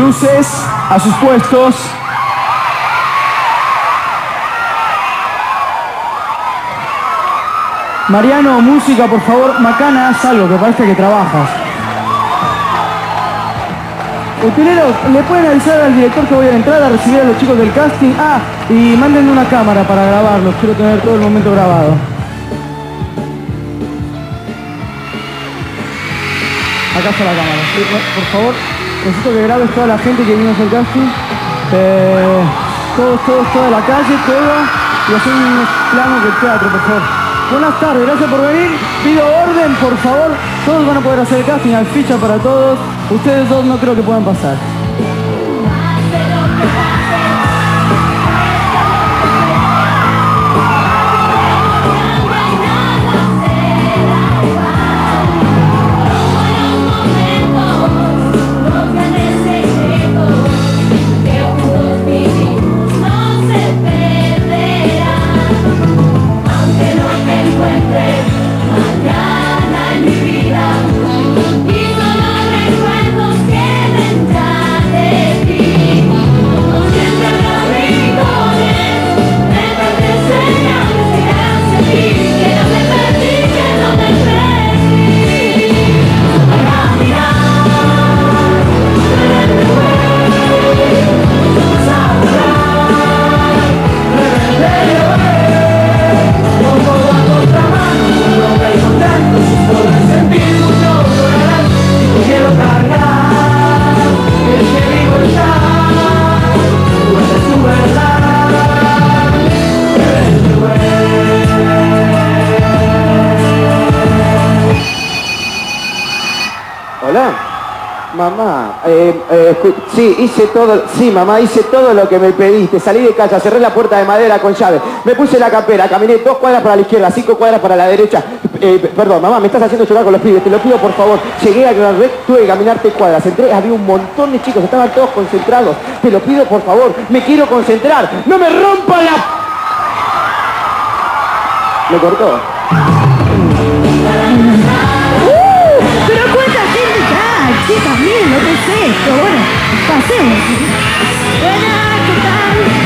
Luces a sus puestos. Mariano, música, por favor. Macana, haz algo, que parece que trabajas. Utileros, ¿le pueden avisar al director que voy a entrar a recibir a los chicos del casting? Ah, y mándenme una cámara para grabarlos. Quiero tener todo el momento grabado. Acá está la cámara. Sí, por favor, necesito que grabes toda la gente que vino a hacer casting. Toda la calle, todo. Y hacer unos planos del teatro, por favor. Buenas tardes, gracias por venir. Pido orden, por favor. Todos van a poder hacer el casting, hay ficha para todos. Ustedes dos no creo que puedan pasar. Mamá, sí, hice todo, sí, mamá, hice todo lo que me pediste. Salí de casa, cerré la puerta de madera con llave, me puse la campera, caminé 2 cuadras para la izquierda, 5 cuadras para la derecha. Perdón, mamá, me estás haciendo llorar con los pibes, te lo pido por favor. Llegué a la red, tuve que caminar 3 cuadras, entré, había un montón de chicos, estaban todos concentrados. Te lo pido por favor, me quiero concentrar, no me rompa la... Me cortó. Pero cuánta gente ya, sí, también, no pensé esto. Bueno, pasemos. Buenas, ¿qué tal?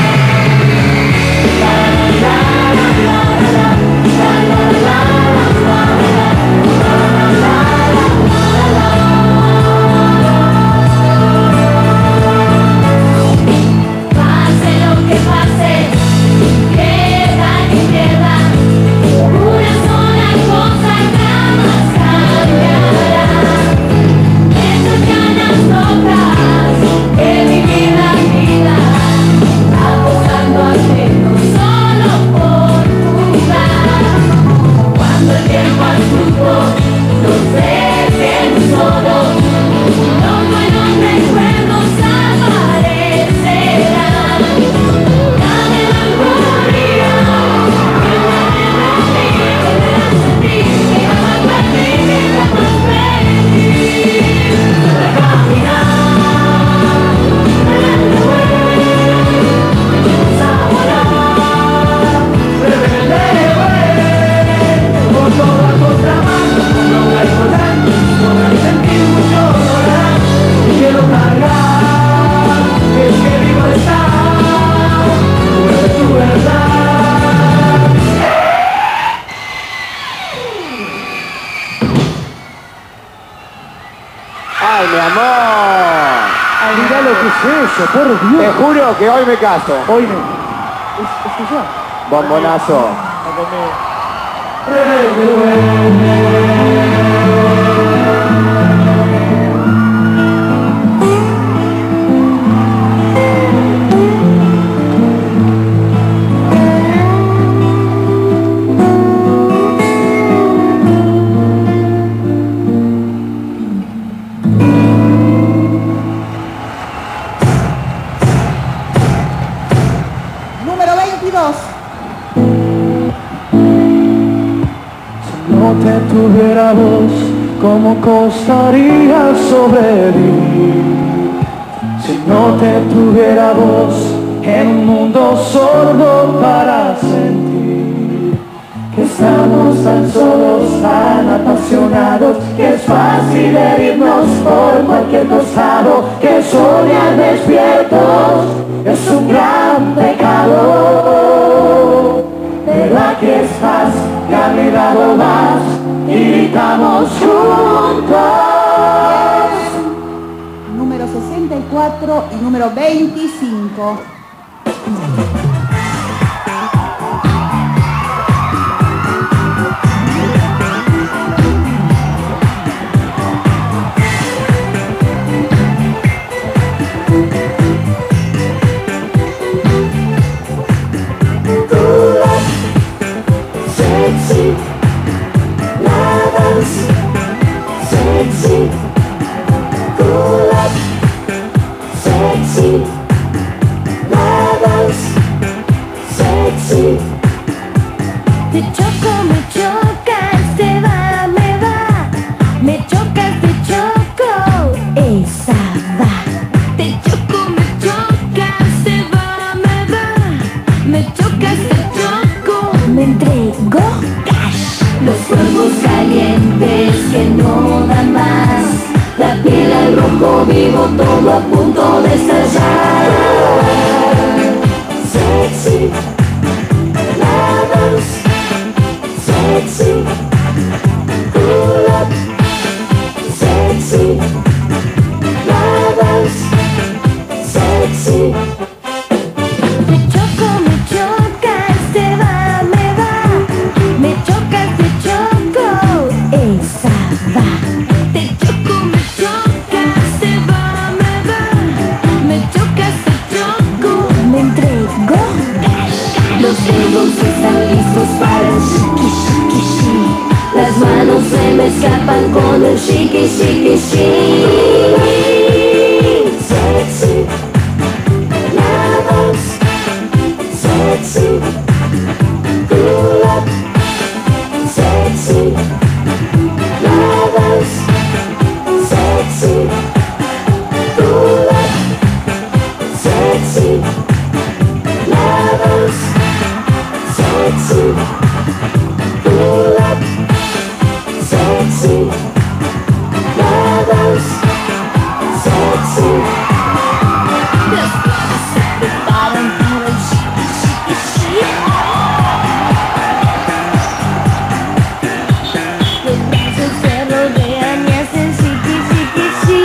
Pase lo que pase, queda ni queda, una sola cosa jamás cambiará. Esas ganas locas de vivir la vida, apostando a hacerlo solo por jugar. Cuando el tiempo al fruto nos dejen solos, los buenos recuerdos aparecerán. Dame memoria, que guarde en mí, que me da sentir, que jamás perdí, que jamás perdí. Caminar, vamos a volar, con toda contramano, no hay volante, no hay sentir mucho dolor. Quiero cargar, es que vivo está, vuelve tu verdad. ¡Ay, mi amor! Ay, mirá lo que es eso, por Dios. Te juro que hoy me caso. Hoy me... ¿Es que ya? Bombonazo. Número 22. Si no te tuviera vos, ¿cómo costaría sobrevivir? Si no te tuviera vos, en un mundo sordo para sentir que está estamos tan solos, tan apasionados, que es fácil herirnos por cualquier costado, que soñar despiertos es un gran pecado. Pero aquí estás, y a mi lado vas, y gritamos juntos. Número 64 y número 25. Sexy, la dance, sexy, cool up, sexy, la dance, sexy. Te choco, me chocas, te va, me va. Me chocas, te choco, esa va. Te choco, me chocas, te va, me va. Me chocas, te choco, me entrego cash. Los cuerpos calientes que no dan más, la piel al rojo vivo, todo a punto de estallar. Sexy, la dance, sexy, cool up, sexy, la dance, sexy. Te choco, me chocas, te va, me va. Me chocas, te choco, esa va. Te choco, me chocas, te va, me va. Me chocas, te choco, me entrego cash. Los dedos están listos para el shiki, shiki, shi. Las manos se me escapan con el shiki, shiki, shi. Sexy, la dance, sexy, cool up, sexy, la dance, sexy, cool up, sexy, la dance, sexy, cool up, sexy, la dance, sexy. Las piernas se preparan para el shiki, shiki, shi. Los brazos se rodean y hacen shiki, shiki, shi.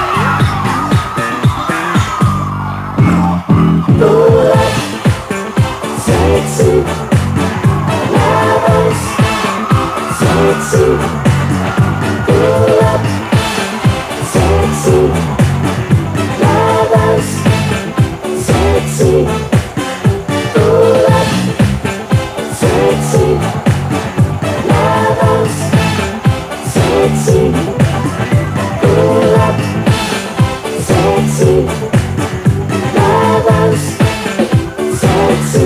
Cool up, sexy, la dance, sexy, cool up, sexy, la dance, sexy, cool up, sexy, la dance, sexy, cool up, sexy, la dance, sexy.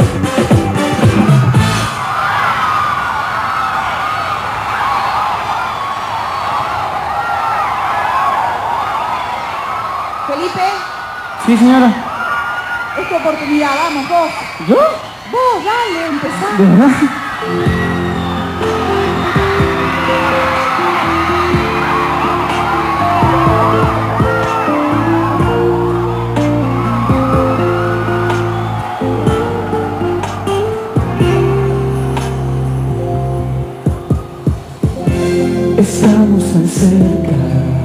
Felipe, Sí, señora. es tu oportunidad, vamos, vos. ¿Yo? Vos, dale, empezá. ¿De verdad? Estamos tan cerca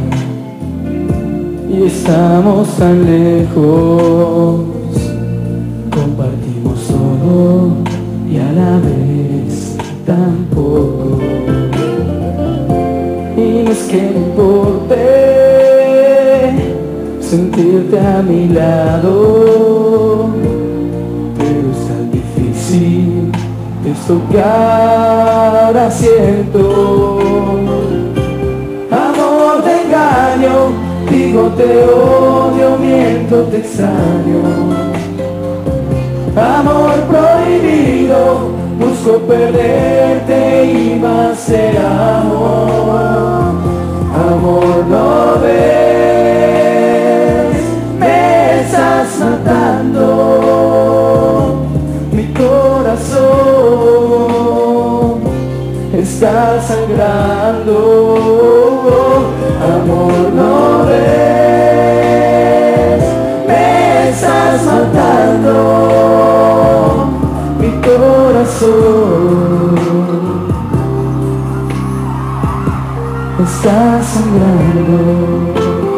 y estamos tan lejos. Compartimos todo y a la vez tan poco. Y no es que me importe sentirte a mi lado, pero es tan difícil esto que ahora siento. Amor, te engaño, digo te odio, miento, te extraño. Amor prohibido, busco perderte y va a ser amor. Amor, no ves, me estás matando mi corazón. corazón está sangrando.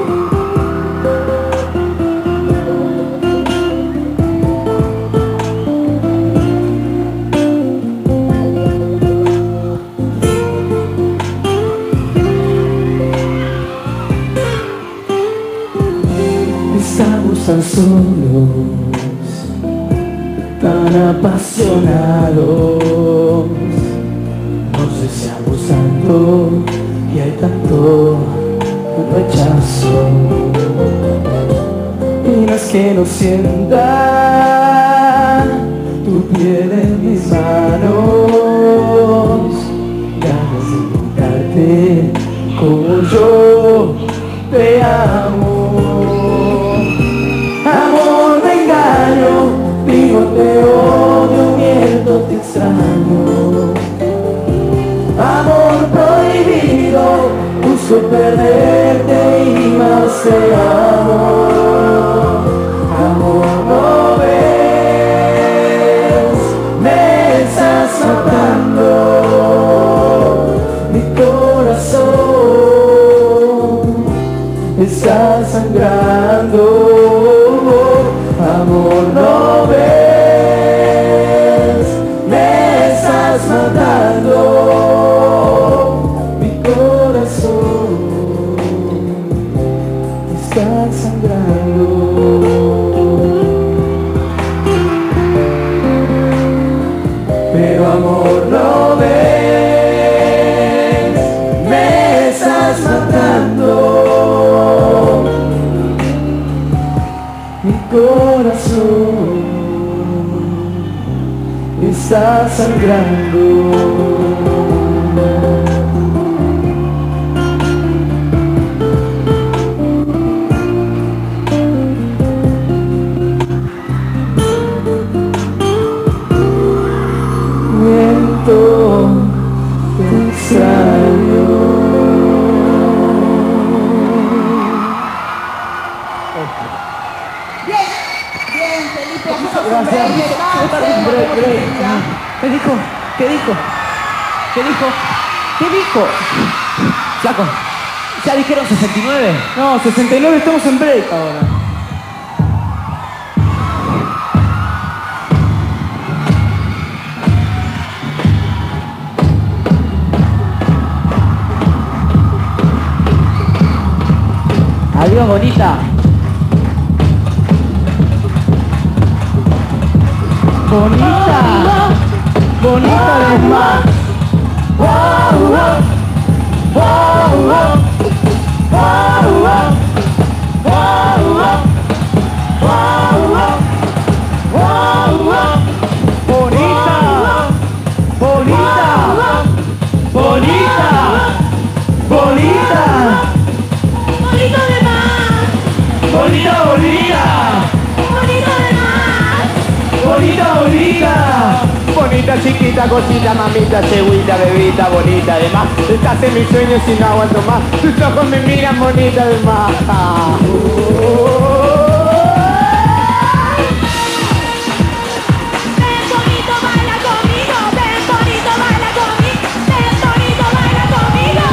Estamos tan solos, tan apasionados, nos deseamos tanto y hay tanto rechazo. Y no es que no sienta tu piel en mis manos, ganas de gritarte como yo te amo. Amor, me engaño, digo te odio, miento, te extraño. Amor prohibido, busco perderte y más te amo. Amor, no ves, me estás matando. Mi corazón está sangrando. Amor, no ves, me estás matando. Mi corazón está sangrando. Pero amor, no ves, me estás matando. Mi corazón está sangrando. Miento, te extraño. Gracias. ¿Qué dijo? ¿Qué dijo? ¿Qué dijo? ¿Qué dijo? Flaco, ¿ya dijeron 69? No, 69, estamos en break ahora. Adiós, bonita. Bonita, bonita de más. Bonita, bonita, bonita, bonita. Bonito de más. Bonita, bonita. Bonito de más. Bonita, bonita. Bonita, chiquita, cosita, mamita, cegüita, bebita, bonita, además. Estás en mis sueños y no aguanto más. Tus ojos me miran, bonita, además. Ven bonito, baila conmigo. Ven bonito, baila conmigo. Ven bonito, baila conmigo.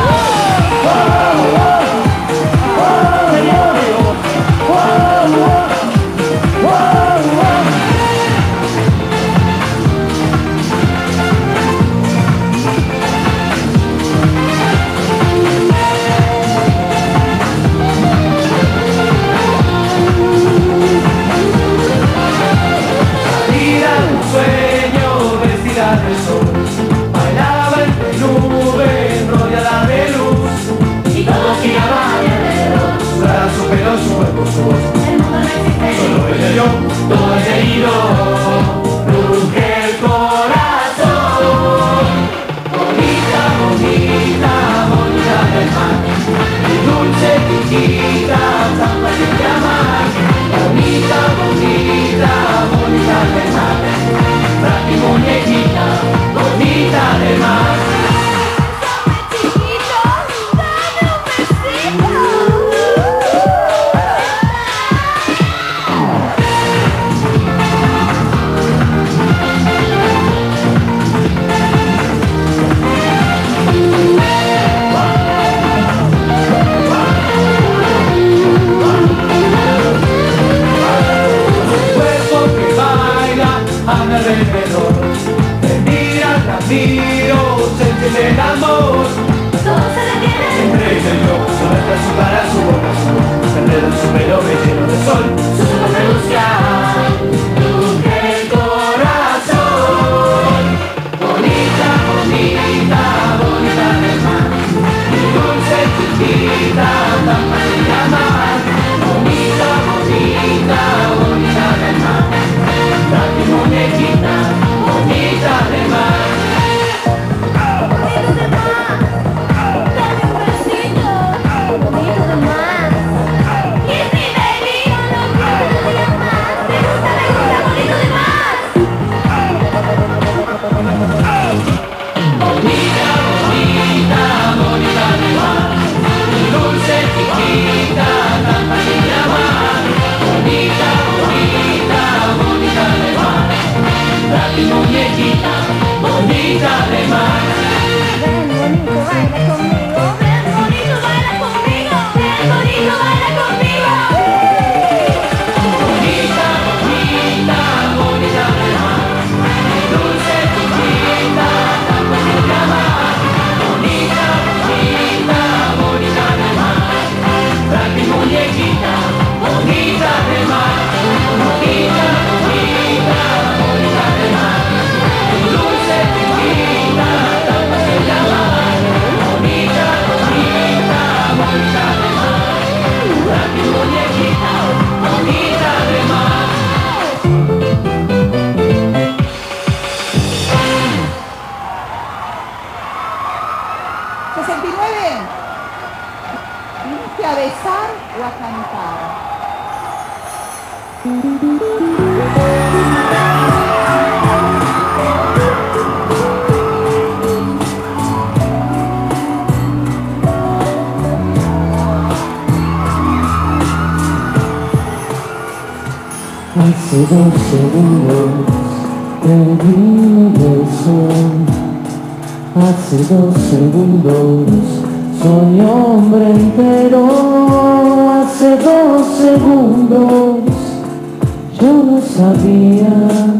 Hace 2 segundos te di un beso. Hace 2 segundos soy hombre entero. Hace 2 segundos yo no sabía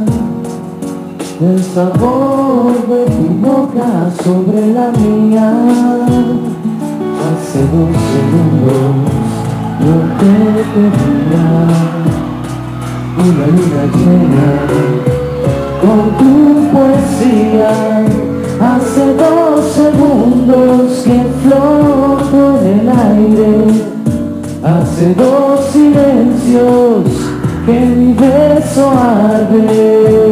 del sabor de tu boca sobre la mía. Hace 2 segundos yo te pedía una luna llena con tu poesía. Hace 2 segundos que floto en el aire. Hace 2 silencios que mi beso arde.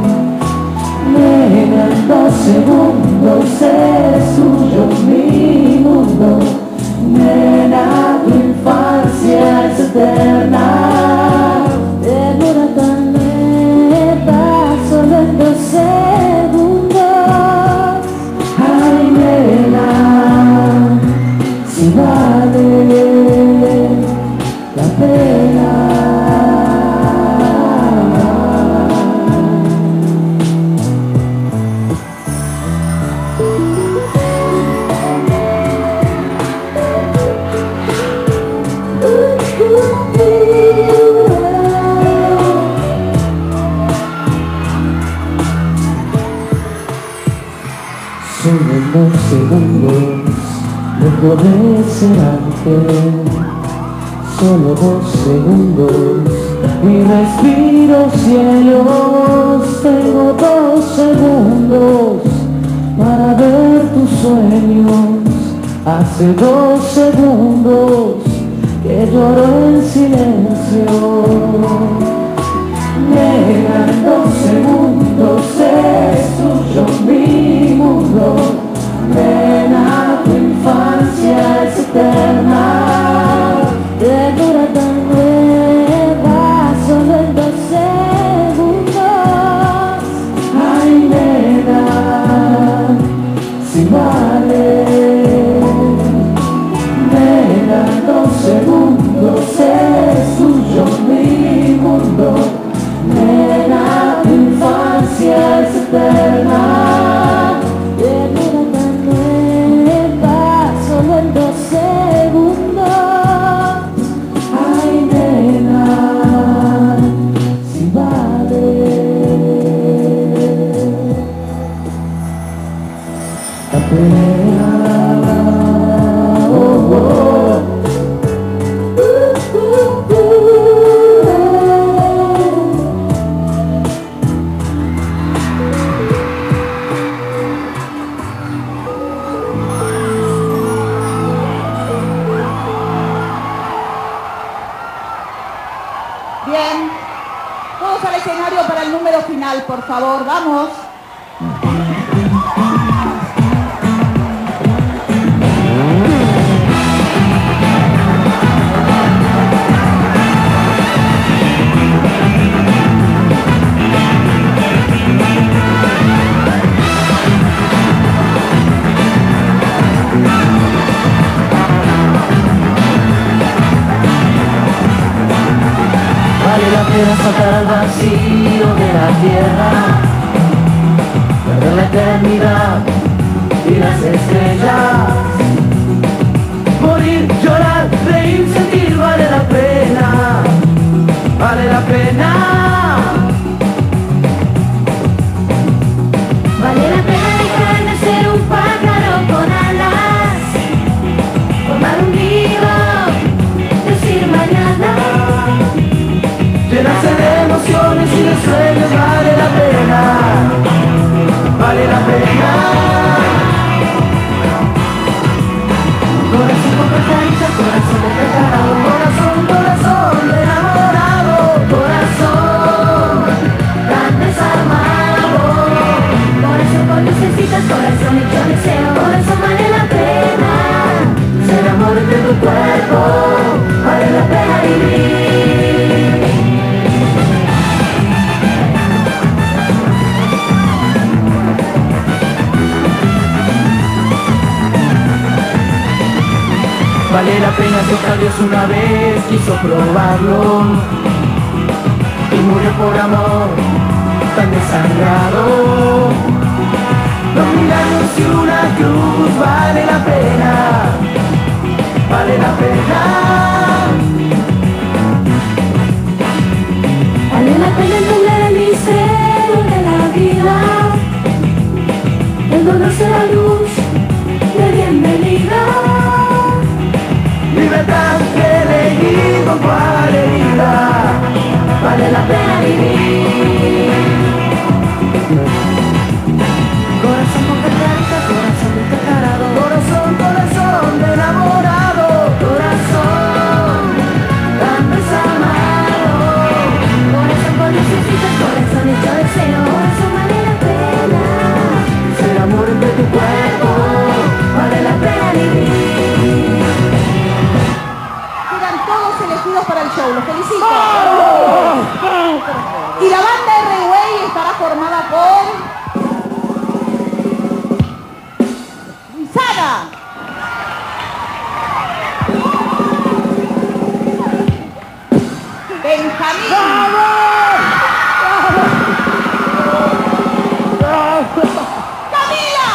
Nena, en 2 segundos es tuyo mi mundo. Nena, tu infancia es eterna. Demora tan lenta, solo en 2 segundos. Ay, nena, si vale la pena. Solo en 2 segundos dejo de ser ángel. Solo 2 segundos y respiro cielos. Tengo 2 segundos para ver tus sueños. Hace 2 segundos que lloro en silencio. Nena, en 2 segundos es tuyo mi mundo. Nena, tu infancia es eterna. Demora tan nueva, solo en 2 segundos. Ay, nena, si vale. Nena, en 2 segundos es tuyo mi mundo. Nena, tu infancia es eterna. Demora tan nueva, solo en 2 segundos. Ay, nena, si vale la pena. Oh, oh. Bien, todos al escenario para el número final, por favor, vamos. Vale la pena saltar al vacío de la tierra, perder la eternidad y las estrellas, morir, llorar, reír, sentir, vale la pena, vale la pena. Vale la pena dejar de ser un pájaro con alas, formar un nido, decir mañana. Llenarse de emociones y de sueños, vale la pena, vale la pena. Corazón con pesadilla, corazón despejado, corazón, corazón enamorado, corazón tan desarmado. Corazón con lucecitas, corazón hecho deseo, corazón vale la pena. Ser amor de tu cuerpo, vale la pena vivir. Vale la pena si tal vez una vez quiso probarlo y murió por amor tan desangrado. Los milagros y una cruz vale la pena, vale la pena. Vale la pena entender el misterio de la vida. El dolor será luz de bienvenida. Libertad que elegí con cual herida, vale la pena vivir. Corazón con carita, corazón descarado, corazón, corazón de enamorado, corazón tan desamado, Corazón con necesitas, corazón hecho de celo. Corazón vale la pena. ser amor entre tu cuerpo, vale la pena vivir. Quedan todos elegidos para el show, los felicito. Y la banda R-Way estará formada por Luisana, Benjamín, Camila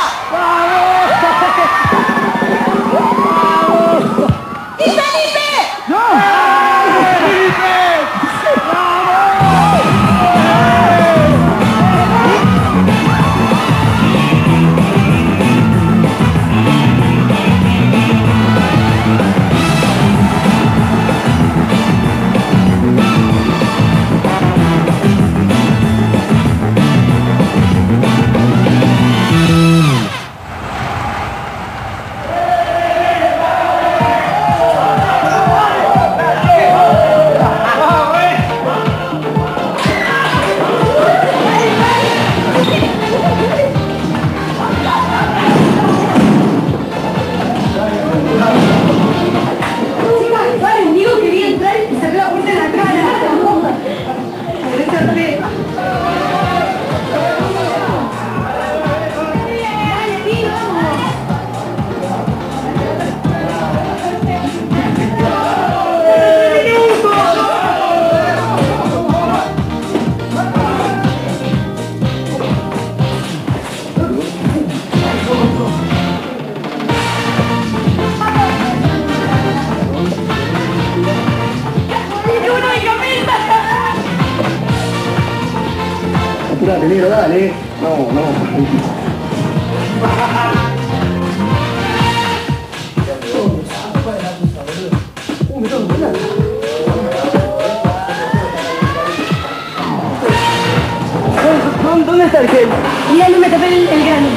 y Felipe. Apurate, negro, dale. No. ¿Dónde está el gel? Mira, no me tapé el grano.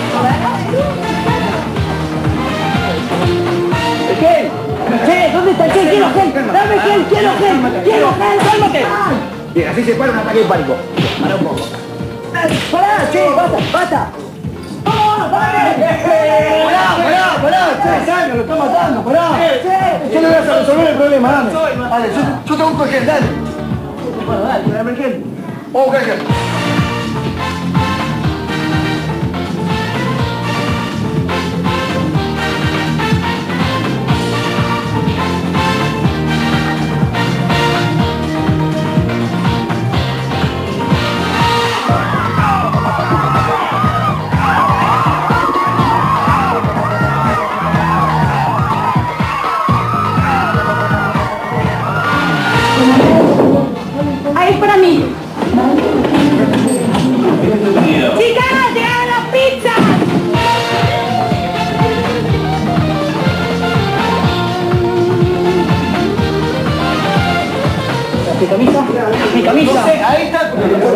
¿El gel? Che, ¿dónde está el gel? Quiero gel. Dame gel, quiero gel, cálmate. Bien, así se para un ataque de pánico. Para un poco. ¡Pará, che! ¡Basta! ¡Pará! ¡Che, lo está matando! ¡Pará! Yo le voy a resolver el problema, dame. Dale, yo te busco el gel, dale. Bueno, dale, dame el gel. Vamos a buscar el gel. Ahí para mí. Chicas, llegaron las pizzas. ¿Mi camisa? ¿Mi camisa? No sé, ahí está.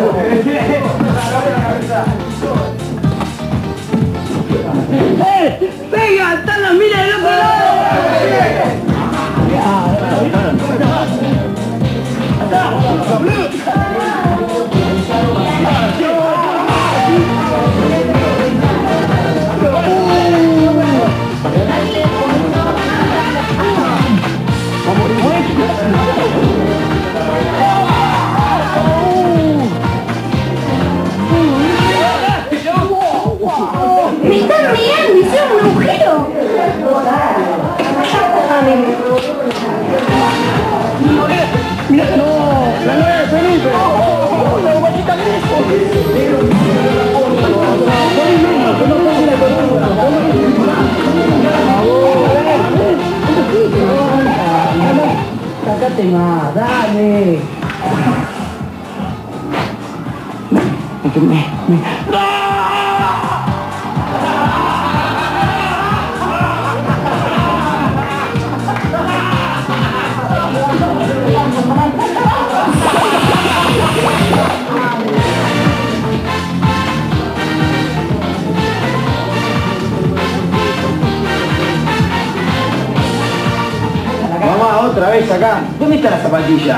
¡Venga! ¡Están las minas del otro lado! ¡Me están mirando! ¡Hicieron un agujero! tema, dale. Mamá, otra vez acá. ¿Dónde está la zapatilla?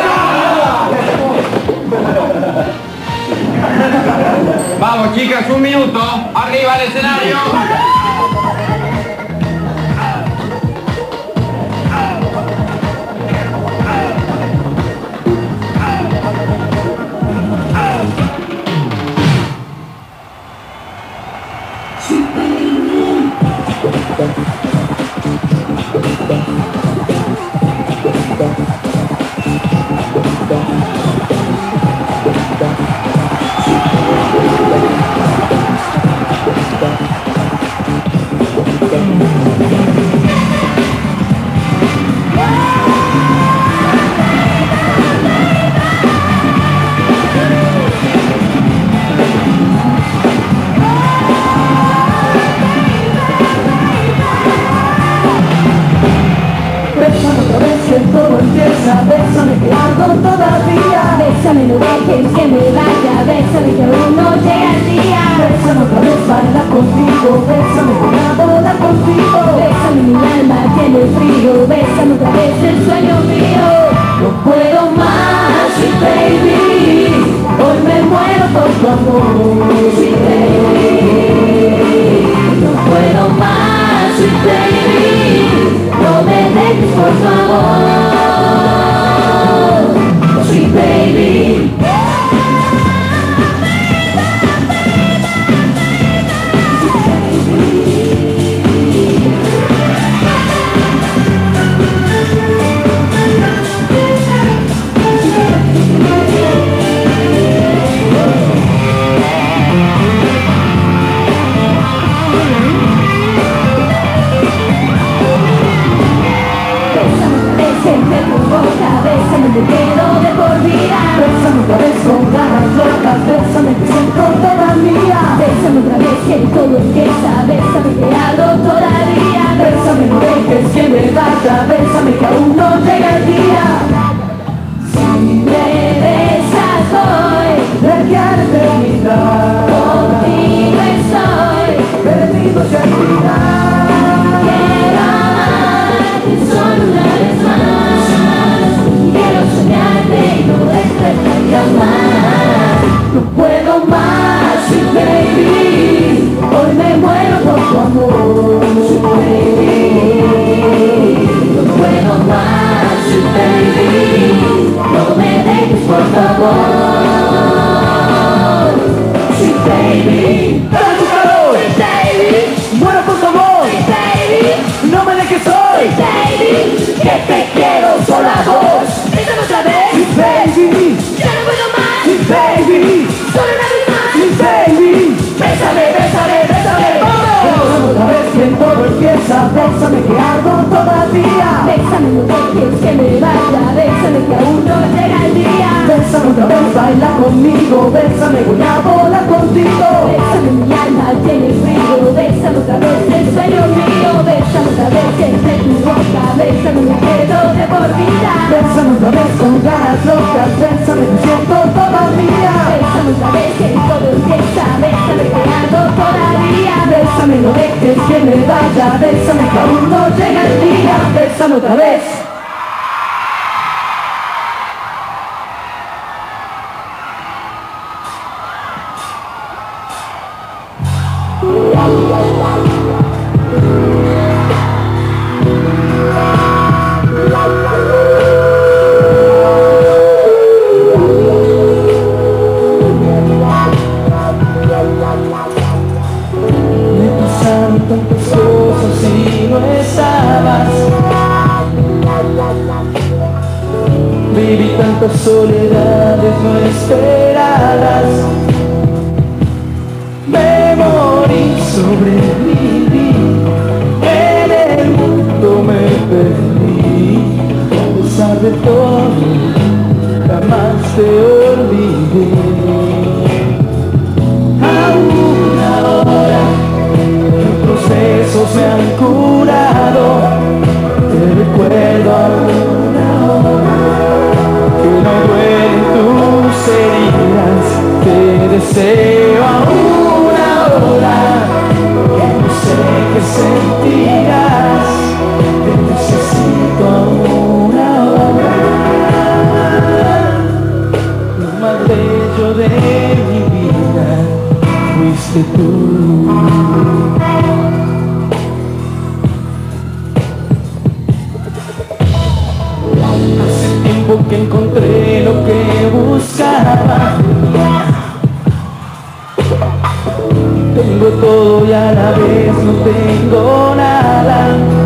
Vamos, chicas, un minuto. Arriba al escenario. Bésame que ardo todavía. Bésame, no dejes que me vaya. Bésame que aún no llega el día. Bésame otra vez, baila contigo. Bésame, voy a volar contigo. Bésame, mi alma tiene frío. Bésame otra vez el sueño mío. No puedo más, sweet baby. Hoy me muero por tu amor, sweet baby. No puedo más, sweet baby. No me dejes por favor. Sweet baby. Bésame, me quedo de por vida. Bésame otra vez con ganas locas. Bésame que siento toda mía. Bésame otra vez que todo empieza. Bésame que ardo todavía. Bésame, no dejes que me vaya. Bésame que aún no llega el día. Si me besas hoy, De aquí a la eternidad contigo estoy. perdido se al final. Quiero amarte solo una vez más. Quiero soñarte y no despertar jamás. No puedo más, sweet baby. Hoy me muero por tu amor, sweet baby. No puedo más, sweet baby. No me dejes por favor. Sweet baby. Dale tu calor, Sweet baby. muero por tu amor. Sweet baby. No me dejes hoy, Baby. que te quiero solo a vos. Bésame otra vez. Sweet baby, Ya no puedo más. sweet baby, Solo una vez más. sweet baby. Bésame, bésame, bésame. Bésame otra vez que todo empieza. Bésame que ardo todavía. Bésame, no dejes que me vaya. Bésame que aún no llega el día. Bésame otra vez, baila conmigo. Bésame, voy a volar contigo. Bésame, mi alma tiene frío. Bésame otra vez el sueño mío. Bésame otra vez entre tu boca. Bésame, me quedo de por vida. Bésame otra vez con ganas locas. Bésame que siento toda mía. Bésame otra vez que todo empieza. Bésame que ardo todavía. Bésame, no dejes que me vaya. Bésame que aún no llega el día. Bésame otra vez. Me pasaron tantas cosas y no estabas. Viví tantas soledades no esperadas. Me morí sobre mí deseo aún ahora, que no sé qué sentirás, te necesito aún ahora. Lo más bello de mi vida fuiste tú. Hace tiempo que encontré lo que buscaba. Tengo todo y a la vez no tengo nada.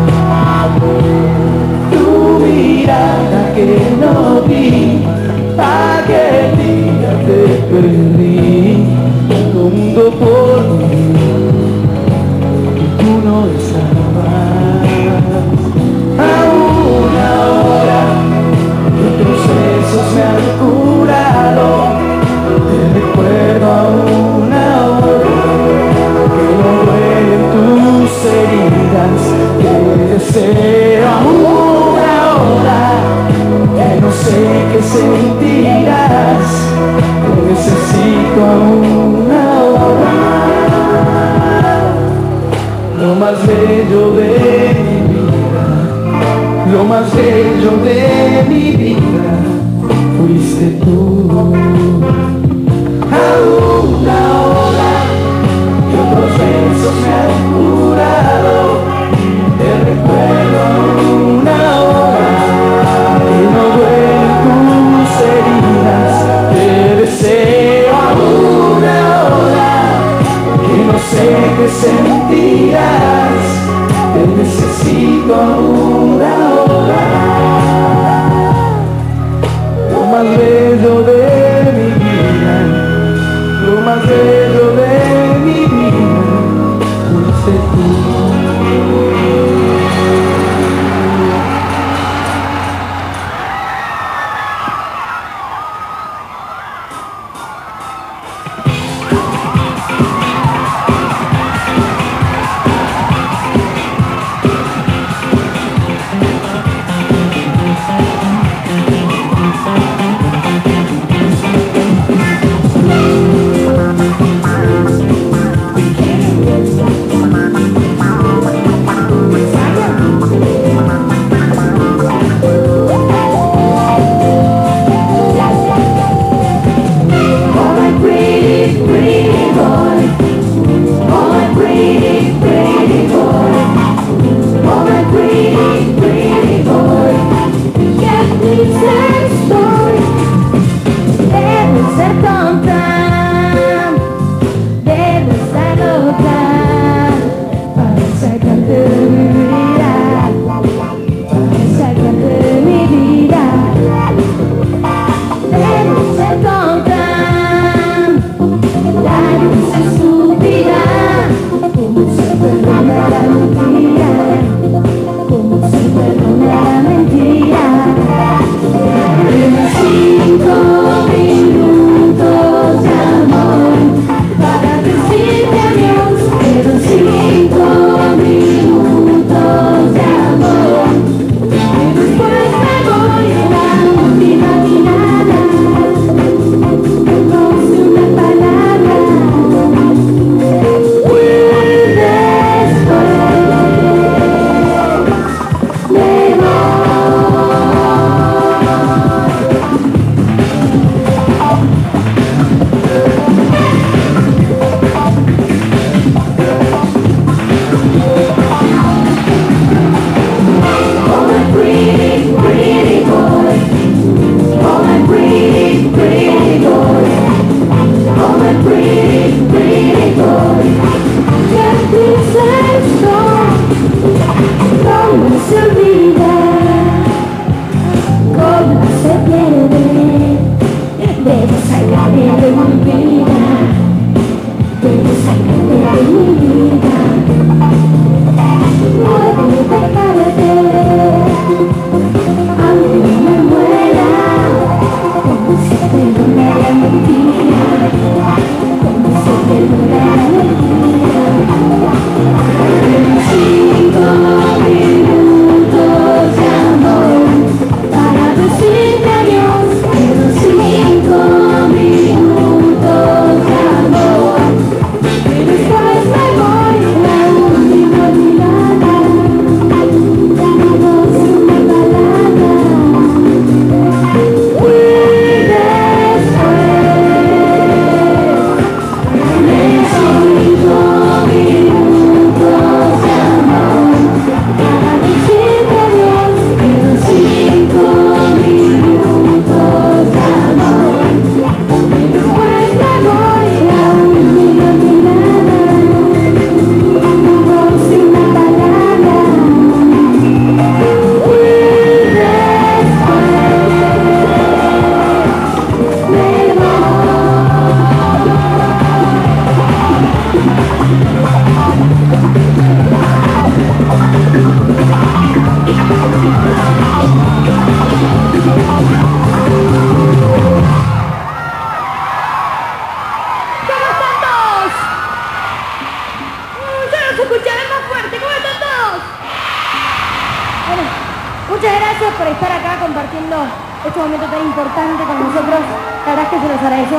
Tu mirada que no vi, aquel día te perdí. Todo mundo por mí y tú no estabas. Aún ahora otros besos me han curado. Te recuerdo aún ahora, que no duelen tus heridas. Te deseo aún ahora, que no sé qué sentirás. Te necesito aún ahora. Lo más bello de mi vida, lo más bello de mi vida fuiste tú. Aún ahora que otros besos me han curado, te recuerdo aún ahora, que no duelen tus heridas. Te deseo aún ahora, que no sé qué sentirás. Te necesito aún ahora. Lo más bello de mi vida, lo más bello de mi vida fuiste tú.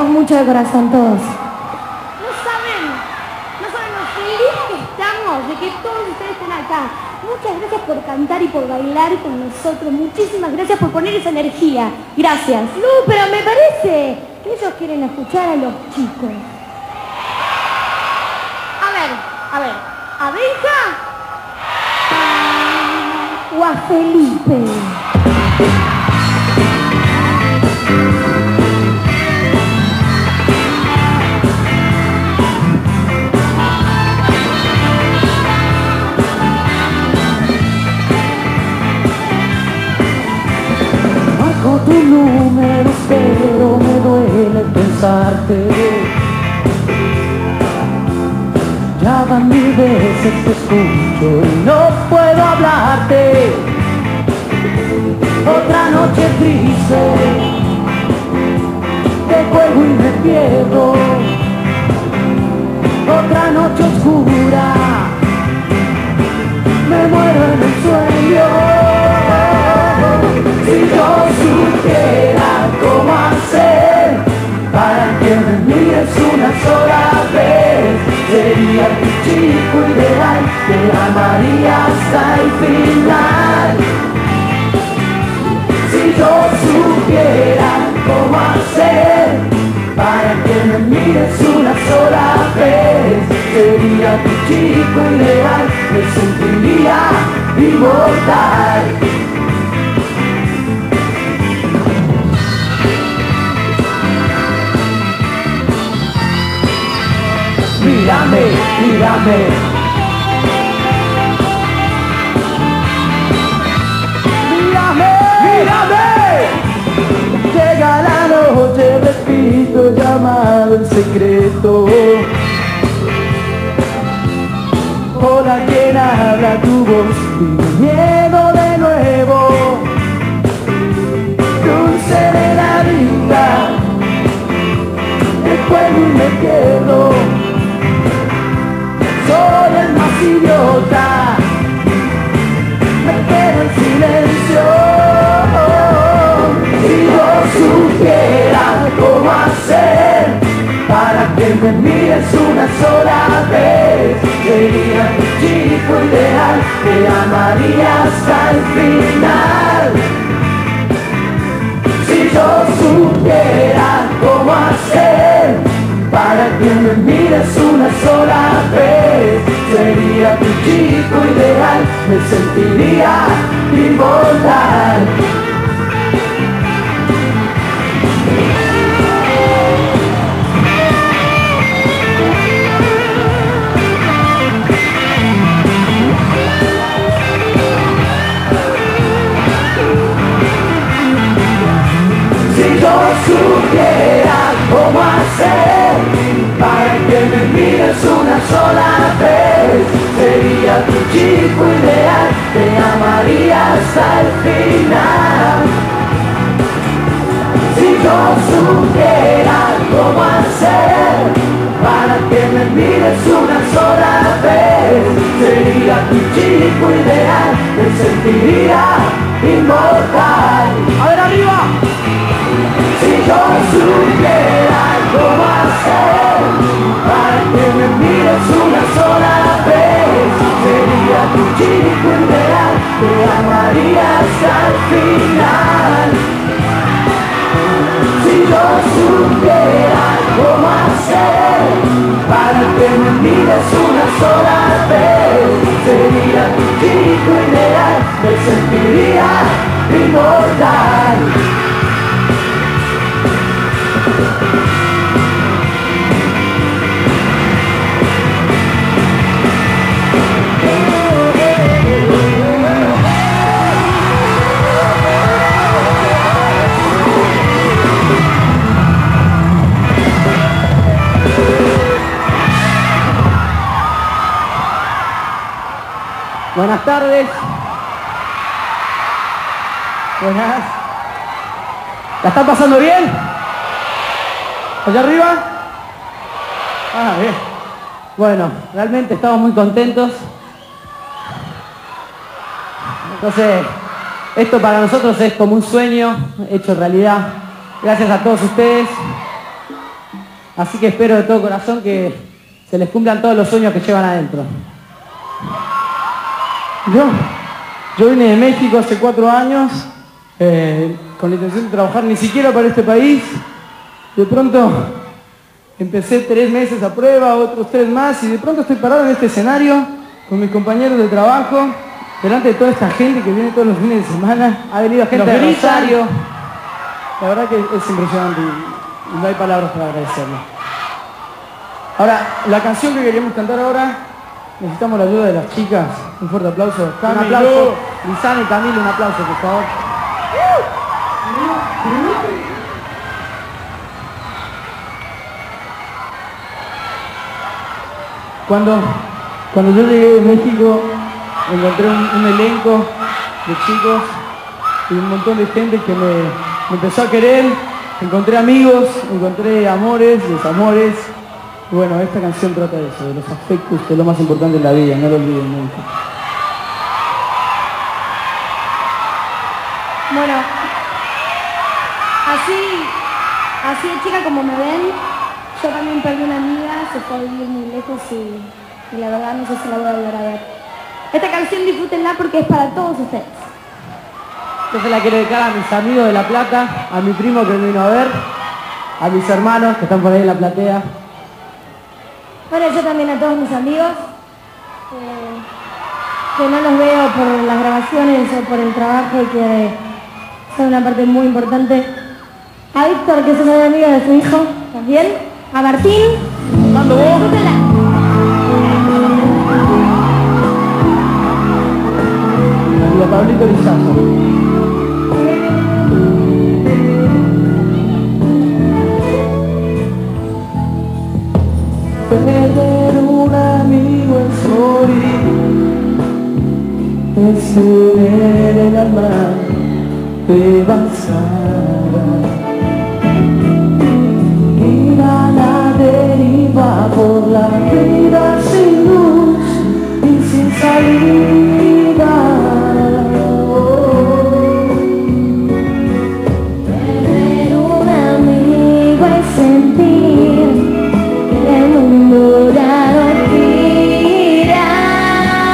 queremos mucho de corazón todos. No saben lo feliz que estamos de que todos ustedes estén acá. Muchas gracias por cantar y por bailar con nosotros. Muchísimas gracias por poner esa energía. Gracias. No, pero me parece que ellos quieren escuchar a los chicos. A ver, ¿a Benja? ¿O a Felipe? Marco tu número, pero me duele pensarte. Ya van 1000 veces te escucho y no puedo hablarte. Otra noche triste, te juego y me pierdo. Otra noche oscura, me muero en el sueño. Si yo supiera cómo hacer para que me mires una sola vez, sería tu chico ideal, te amaría hasta el final. Si yo supiera cómo hacer para que me mires una sola vez, sería tu chico ideal, me sentiría inmortal. Mírame, mírame. Mírame, mírame. Llega la noche, repito, llamado en secreto. Hola, ¿quién habla? Tu voz, mi miedo de nuevo. Dulce de la vida, te juego y me pierdo. Soy el más idiota, me quedo en silencio. Si yo supiera cómo hacer para que me mires una sola vez, sería tu chico ideal, te amaría hasta el final. Si yo supiera cómo hacer para que me mires una sola vez, sería tu chico ideal, me sentiría inmortal. Si yo supiera cómo hacer para que me mires una sola vez, sería tu chico ideal, te amaría hasta el final. Si yo supiera cómo hacer para que me mires una sola vez, sería tu chico ideal, me sentiría inmortal. A ver, arriba. Si yo supiera cómo hacer para que me mires una sola vez, sería tu chico ideal, te amaría hasta el final. Si yo supiera cómo hacer para que me mires una sola vez, sería tu chico ideal, me sentiría inmortal. Buenas tardes. Buenas. ¿La están pasando bien? ¿Allá arriba? Ah, bien. Bueno, realmente estamos muy contentos. Entonces, esto para nosotros es como un sueño hecho realidad. Gracias a todos ustedes. Así que espero de todo corazón que se les cumplan todos los sueños que llevan adentro. Yo vine de México hace 4 años con la intención de trabajar ni siquiera para este país. De pronto empecé 3 meses a prueba, otros 3 más, y de pronto estoy parado en este escenario con mis compañeros de trabajo, delante de toda esta gente que viene todos los fines de semana. Ha venido gente de Rosario. La verdad que es impresionante y no hay palabras para agradecerlo. Ahora, la canción que queríamos cantar ahora, necesitamos la ayuda de las chicas. Un fuerte aplauso. Un aplauso. Lizana y Camilo, un aplauso, por favor. Cuando yo llegué de México, encontré un elenco de chicos y un montón de gente que me empezó a querer. Encontré amigos, encontré amores, desamores. Y bueno, esta canción trata de eso, de los afectos, que es lo más importante en la vida, no lo olviden nunca. Bueno, así de chica como me ven, yo también perdí una amiga, se fue a vivir muy lejos y la verdad no sé si la voy a volver a ver. Esta canción disfrútenla porque es para todos ustedes. Yo se la quiero dedicar a mis amigos de La Plata, a mi primo que me vino a ver, a mis hermanos que están por ahí en la platea. Bueno, yo también a todos mis amigos, que no los veo por las grabaciones o por el trabajo y que son una parte muy importante. A Víctor, que es una amiga de su hijo, también. A Martín. ¿Cuándo vos? Disfrútenla. Y a Pablito Lizazo. Perder un amigo es morir, es tener el alma rebasada, ir a la deriva por la vida sin luz y sin salida. Perder un amigo es sentir que el mundo ya no gira,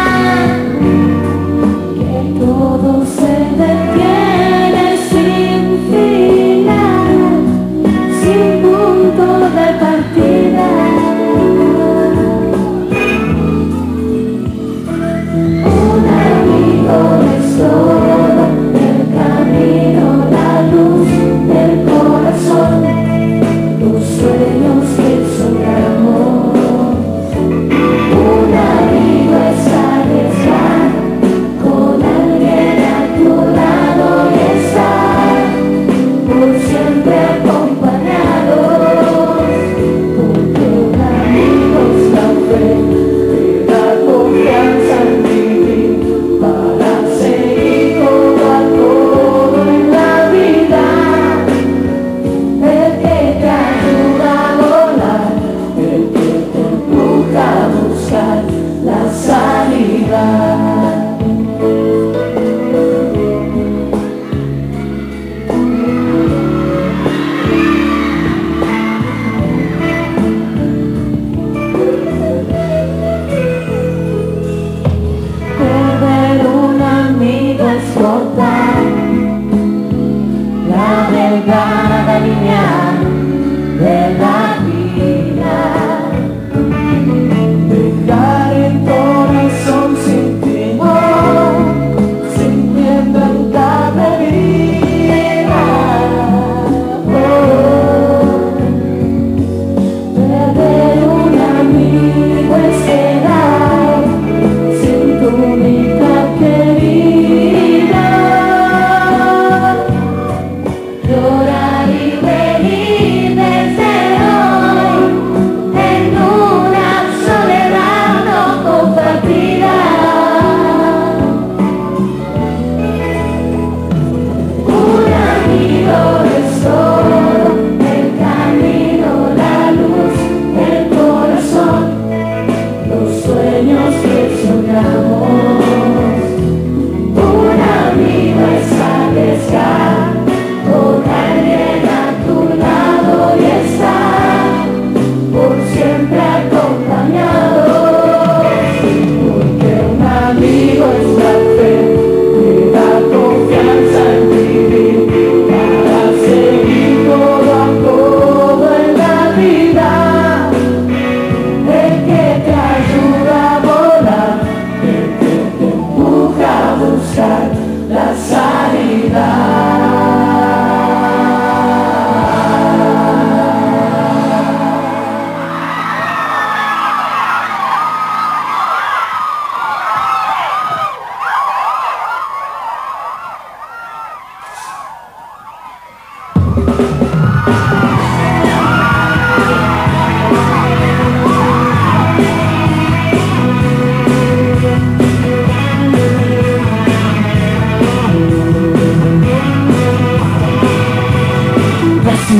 que todo se detiene sin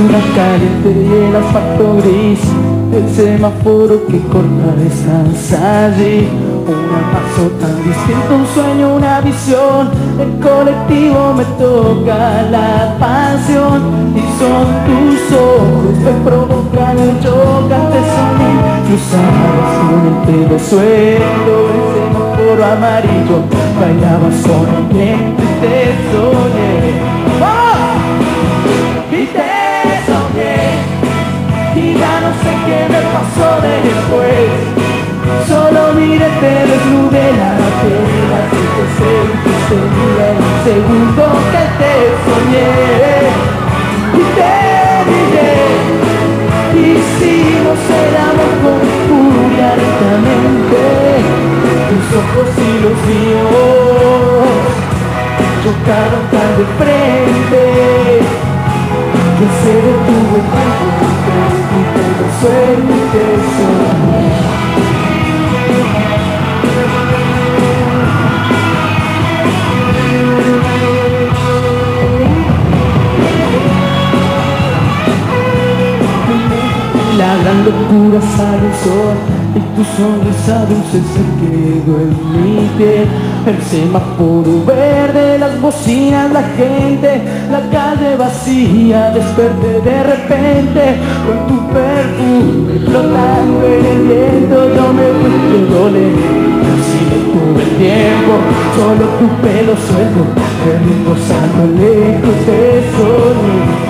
luna caliente y el asfalto gris, el semáforo que corta estás allí. Un amazo tan distinto, un sueño, una visión. El colectivo me toca la pasión y son tus ojos me provocan el chocante sonir. Cruzabas con el pelo suelto, el semáforo amarillo, bailabas con el viento y te soñé. ¡Vamos! Y te soñé y ya no sé qué me pasó después. Solo miré, te desnudé la tela, si te sentiste en un segundo que te soñé. Y te diré, hicimos el amor con furia lentamente. Tus ojos y los míos chocaron tan de frente que se detuvo el tiempo y te lo sueño y te soñé. La gran locura sale el sol y tu sonrisa dulce se quedó en mi piel. El semáforo verde, las bocinas, la gente, la calle vacía. Desperté de repente con tu perfume flotando en el viento. Yo me fui de dolor, así detuve el tiempo. Solo tu pelo suelto, gozando lejos te soñé.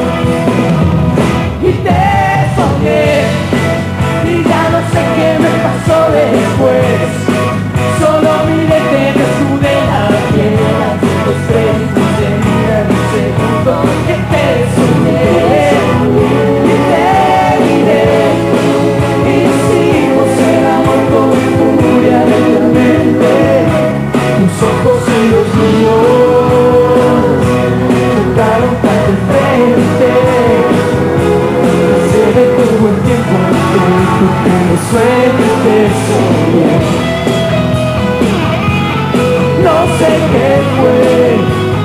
Y te soñé, y ya no sé qué me pasó después. Solo miré, te desnudé la piel, los frentes de mira en un segundo que te soñé. Y te miré, hicimos el amor con furia lentamente. Tus ojos y los míos chocaron tan de frente. Detuvo el tiempo que me sueño y te soñé. No sé qué fue.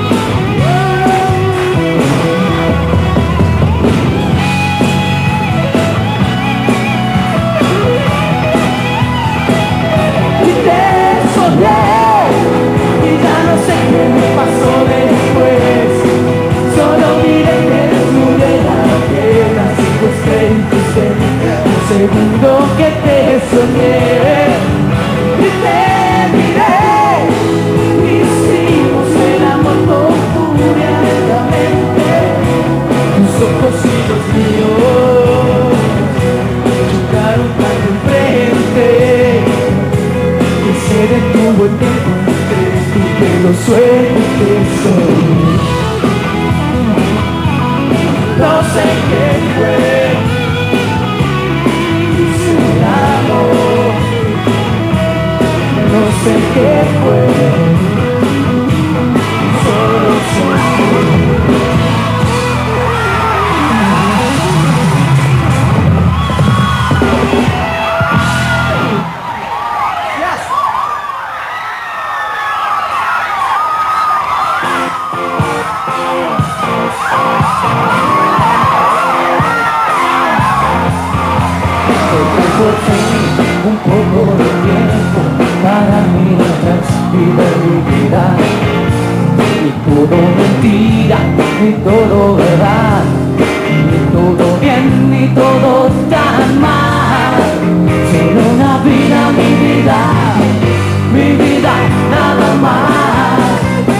Y te soñé y ya no sé qué me pasó después. Solo miré que desnudé la piel, así un segundo que te soñé. Y te miré, hicimos el amor con furia lentamente. Tus ojos y los míos chocaron tan de frente que se detuvo el tiempo entre tu pelo suelto y te soñé. No sé qué fue. No sé qué fue, solo un poco de tiempo para mirar atrás y ver mi vida. Ni todo mentira, ni todo verdad, ni todo bien, ni todo tan mal. Solo una vida, mi vida, nada más.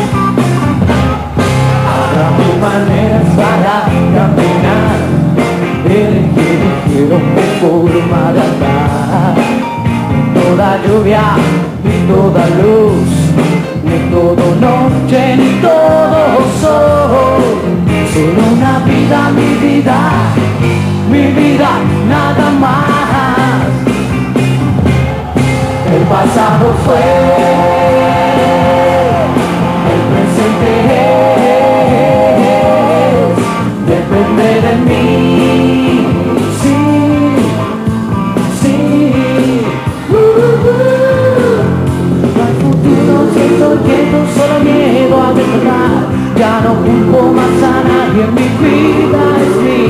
Habrá mil maneras para caminar, elegir mi forma de andar. Toda lluvia, ni toda luz, ni todo noche, ni todo sol. Solo una vida, mi vida, nada más. El pasado fue, el presente es, depende de mí. Solo miedo a despertar, ya no culpo más a nadie, mi vida es mía.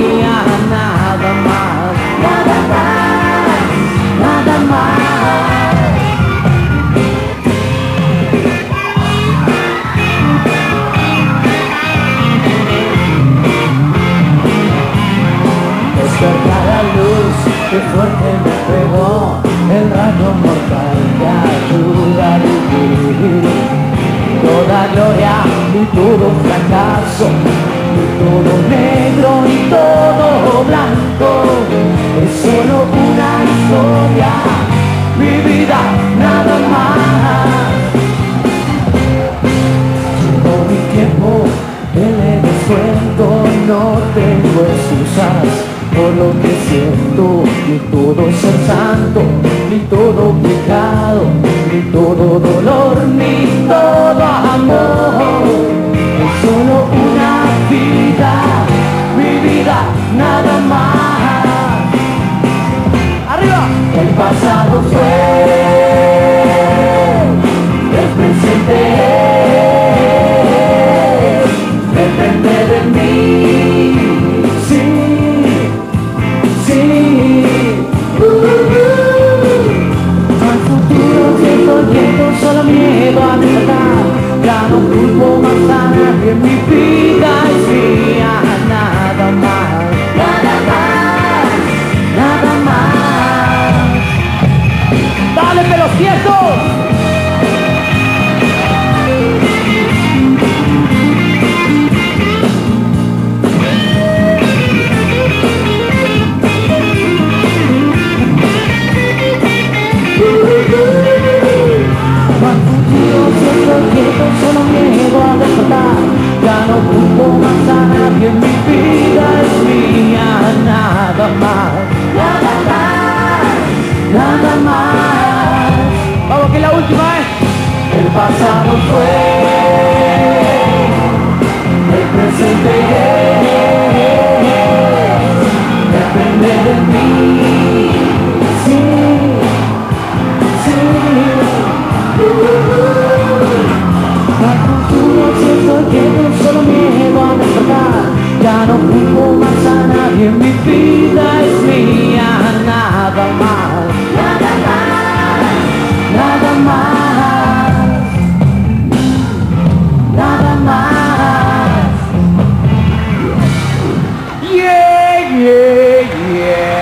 apaga la luz, que fuerte me pegó el rayo mortal que ayuda a vivir. Toda gloria y todo fracaso, y todo negro y todo blanco, es solo una historia, mi vida nada más. Llegó mi tiempo, que le descuento, no tengo excusas por lo que siento, ni todo ser santo, ni todo pecado, ni todo dolor, ni todo amor. Es solo una vida, mi vida nada más. ¡Arriba! El pasado fue, el presente es, depende de mí. Sí, sí. Al futuro siento solo miedo a despertar. Ya no culpo más a nadie, mi vida es mía, nada más, nada más, nada más. ¡Dale, pelos quietos! Solo miedo a despertar, ya no culpo más a nadie, mi vida es mía, nada más, nada más, nada más. Vamos, que la última es. El pasado fue, el presente es, depende de mí. Sí, sí. Al futuro siento que solo miedo a despertar, ya no culpo más a nadie, mi vida es mía, nada más, nada más, nada más, nada más. Yeah, yeah, yeah.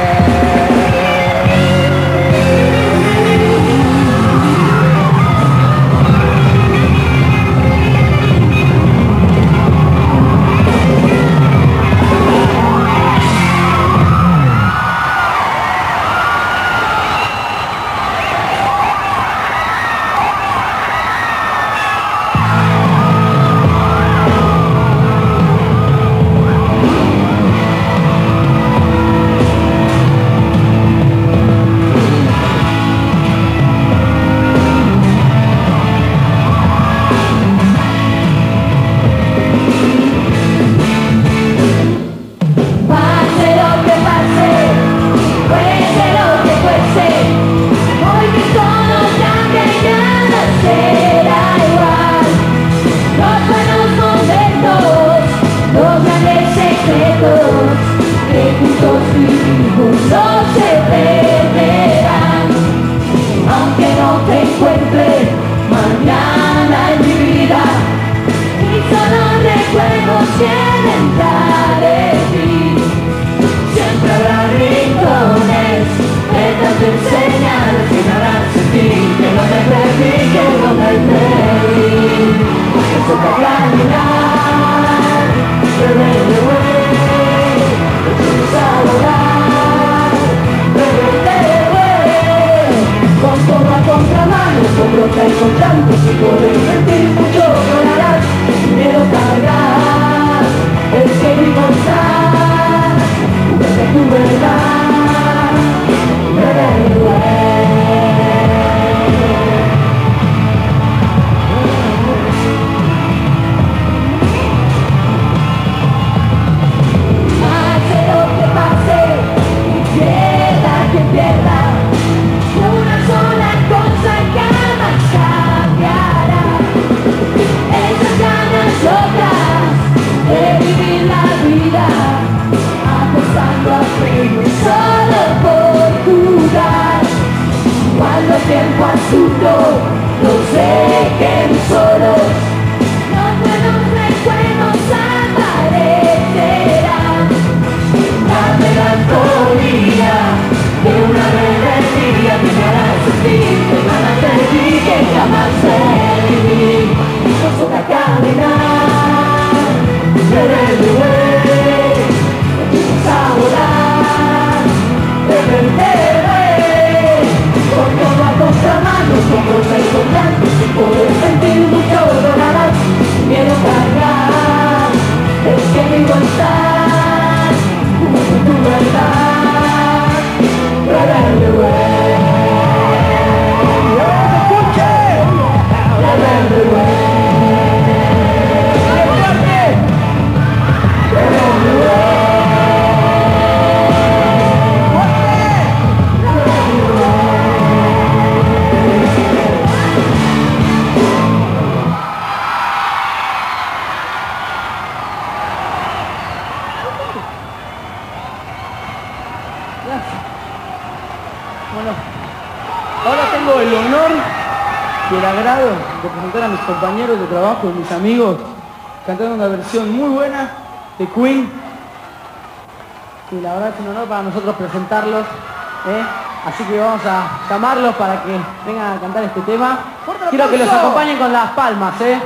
Con tanto si puedes sentir mucho llorarás, miedo cargar, es que vivo estar, desde tu verdad, pase lo que pase, y pierda que pierda, una sola cosa jamás cambiará. Esas ganas locas de vivir la vida, apostando a premio solo por jugar. Cuando el tiempo absurdo los dejen solos, los buenos recuerdos aparecerán. La melancolía Gracias. Bueno, ahora tengo el honor y el agrado de presentar a mis compañeros de trabajo y mis amigos cantando una versión muy buena de Queen. Y la verdad es un honor para nosotros presentarlos, ¿eh? Así que vamos a llamarlos para que vengan a cantar este tema. Quiero que los acompañen con las palmas, ¿eh?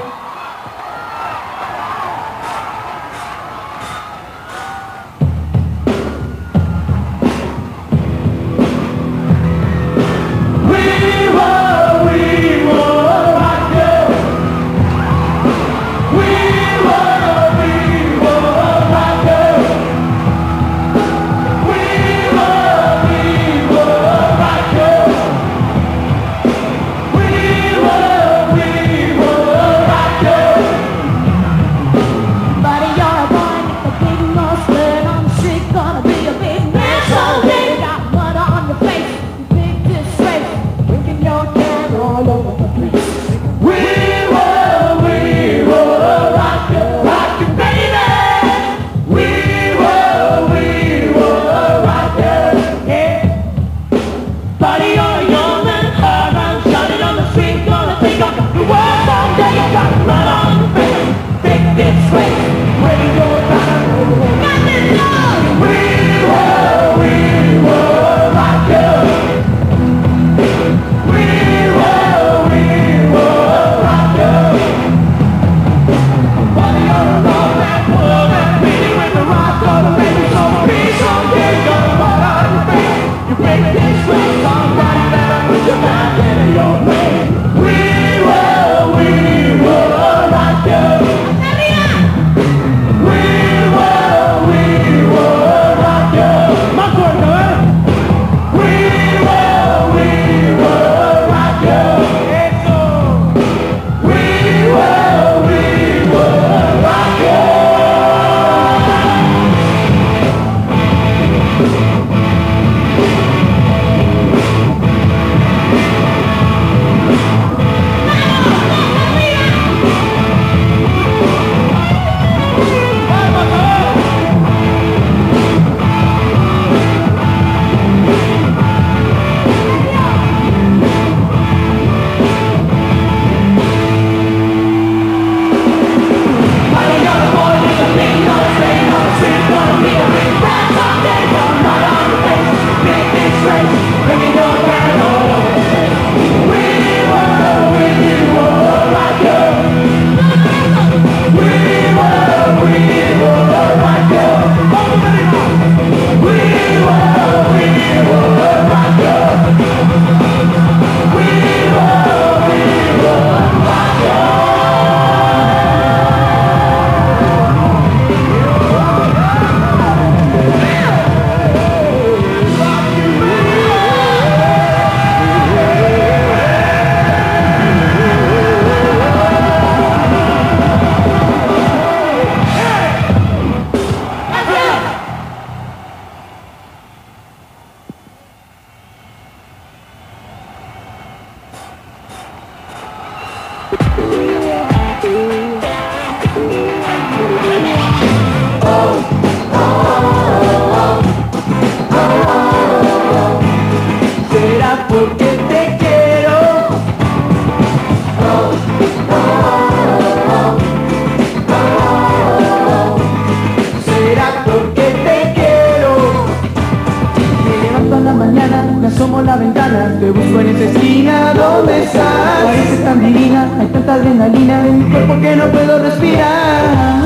Asomo la ventana, te busco en esa esquina, ¿dónde estás? Pareces tan divina, hay tanta adrenalina en mi cuerpo que no puedo respirar.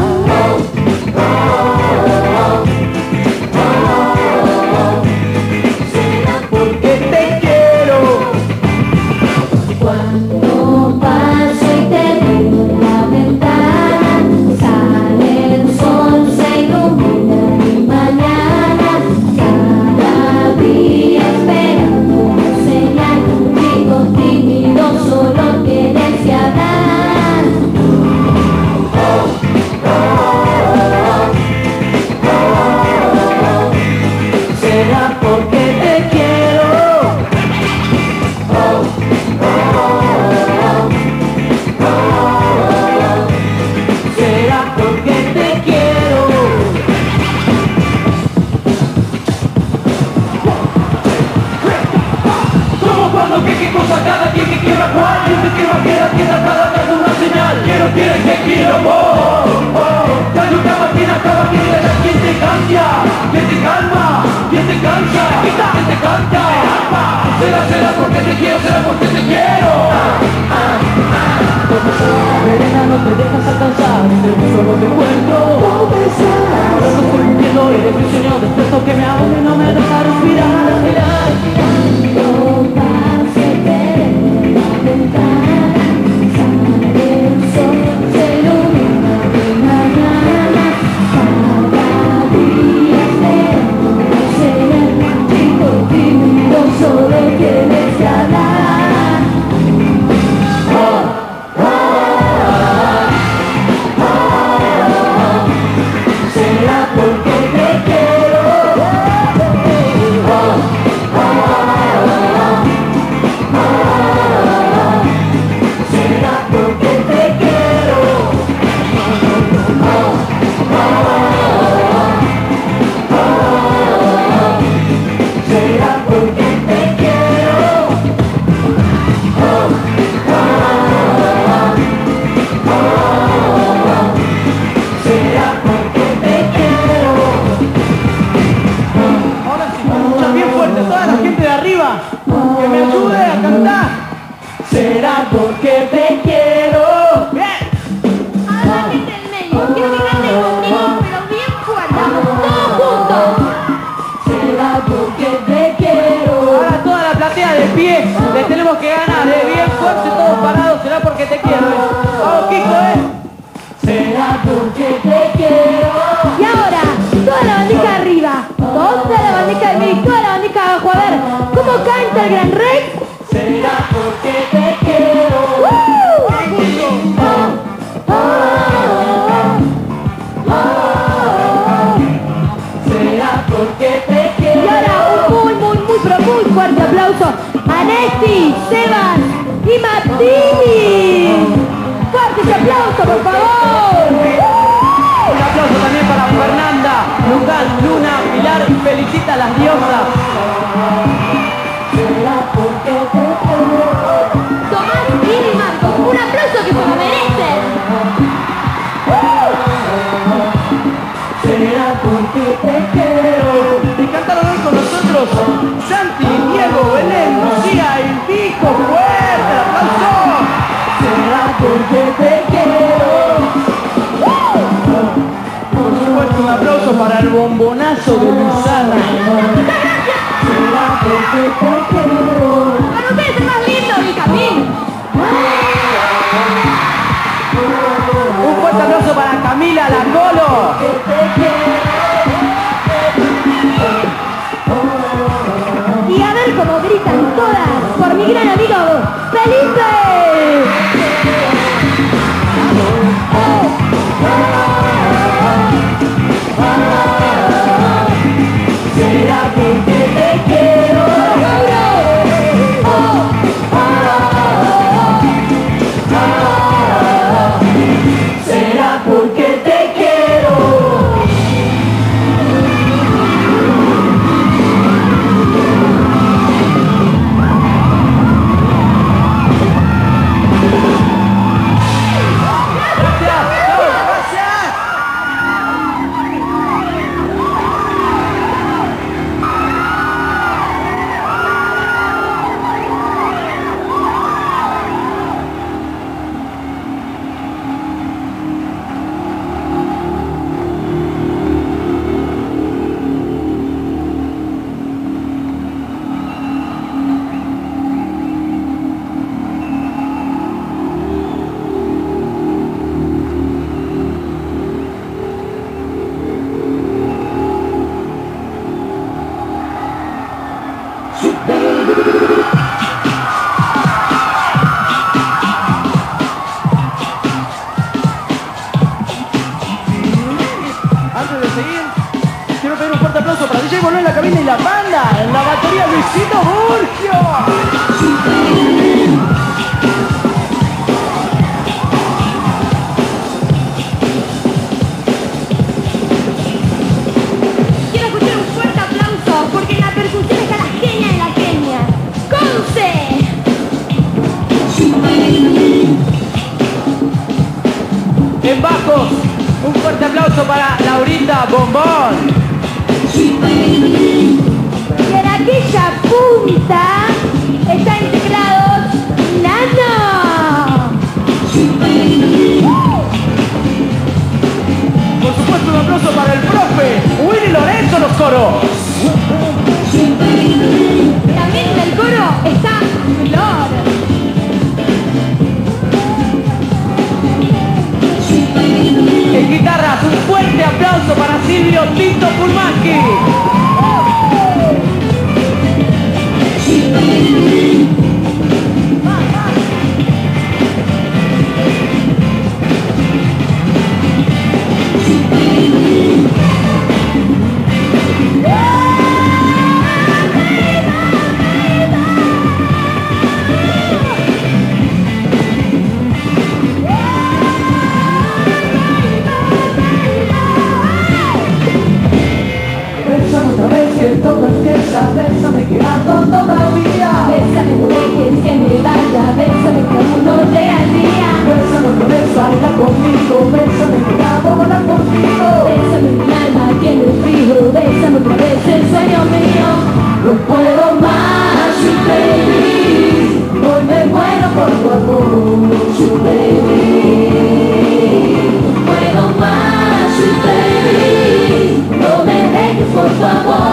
Porque te quiero. Cuando paso y te veo en la ventana, sale el sol, se ilumina mi mañana, cada día esperando una señal, digo tímido, solo tienes que hablar. Será porque te quiero. Será porque te quiero. a cada quien que quiera jugar. Dice que va a quedar quieta cada vez una señal. Quiero, quiere que quiero, te ayuda a Martina, cada quien te da quien te cambia, quien te calma, quien te cansa, quien te canta. Será porque te quiero, será porque te quiero. Verena, no te dejas alcanzar, solo te encuentro. Ahora no estoy muriendo y de prisionero desprezo que me ahogue y no me deja respirar. Solo tienes que hablar. Será porque te quiero. Será porque te quiero. Será porque te quiero. Será porque te quiero. Ahora sí, escucha bien fuerte, toda la gente de arriba, que me ayude a cantar. Será porque te quiero. Bien. A la gente del medio, quiero que canten conmigo, pero bien fuerte. Todos juntos. Será porque te quiero. Ahora toda la platea de pie, le tenemos que ganar, bien fuerte, todos parados, será porque te quiero. Vamos, Kiko, Será porque te quiero. Y ahora, toda la bandija arriba, toda la bandija del medio, toda la bandija abajo. A ver, ¿cómo canta el Gran Rex? Será porque te quiero. Será porque te Y quiero. ahora un muy fuerte aplauso a Nesti, Sebas y Martini. Fuerte ese aplauso, por favor. Un aplauso también para Fernanda, Luján, Luna, Pilar y Felicita a las diosas. Será porque te quiero. Tomás y Marcos, un aplauso que se lo merecen. Será porque te quiero. Y cantaron hoy con nosotros Santi, Diego, Belén, Lucía y Pico. ¡Fuerte el aplauso! Será porque te quiero. Por supuesto, un aplauso para el bombonazo de Luzana. Será porque te quiero. Para ustedes es más lindo mi camino. Un fuerte aplauso para Camila La Colo. Y a ver cómo gritan todas por mi gran amigo Felipe. Será porque te quiero. Será porque te quiero. Antes de seguir, quiero pedir un fuerte aplauso para DJ Bolón en la cabina y la banda, en la batería Luisito Burgio. Quiero escuchar un fuerte aplauso porque en la percusión está la genia de la genia. ¡Conce! aquella punta está en teclados Nano. Por supuesto, un aplauso para el profe Willy Lorenzo, los coros. También en el coro está Flor. En guitarras, un fuerte aplauso para Silvio Tito Pulmanqui. Bésame que ando todavía. Bésame, no dejes que me vaya. Bésame que aún no llega el día. Bésame otra vez, baila conmigo. Bésame que amo volar contigo. Bésame mi alma tiene frío. Bésame otra vez el sueño mío. No puedo más, sweet baby. Hoy me muero por tu amor, sweet baby. No puedo más, sweet baby. No me dejes por favor.